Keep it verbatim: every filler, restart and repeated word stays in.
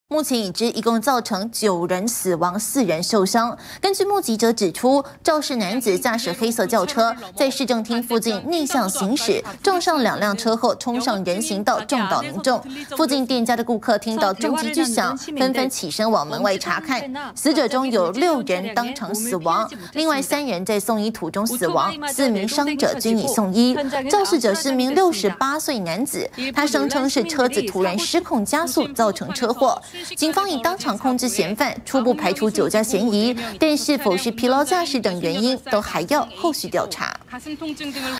目前已知一共造成九人死亡、四人受伤。根据目击者指出，肇事男子驾驶黑色轿车在市政厅附近逆向行驶，撞上两辆车后冲上人行道，撞倒民众。附近店家的顾客听到重击之响，纷纷起身往门外查看。死者中有六人当场死亡，另外三人在送医途中死亡，四名伤者均已送医。肇事者是名六十八岁男子，他声称是车子突然失控加速造成车祸。 警方已当场控制嫌犯，初步排除酒驾嫌疑，但是否是疲劳驾驶等原因，都还要后续调查。